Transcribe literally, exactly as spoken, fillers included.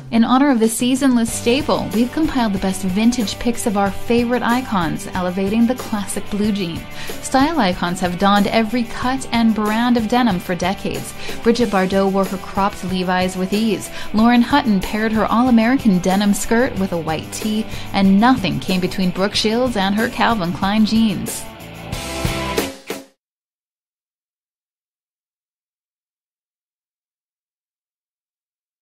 In honor of the seasonless staple, we've compiled the best vintage pics of our favorite icons, elevating the classic blue jean. Style icons have donned every cut and brand of denim for decades. Brigitte Bardot wore her cropped Levi's with ease. Lauren Hutton paired her all-American denim skirt with a white tee, and nothing came between Brooke Shields and her Calvin Klein jeans.